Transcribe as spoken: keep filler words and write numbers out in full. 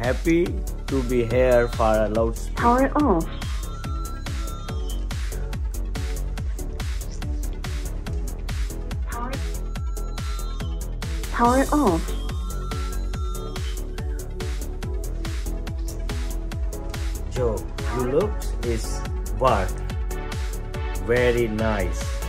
happy to be here for a loudspeaker. Power off. Power, Power off. Joe, you look is what? Very nice.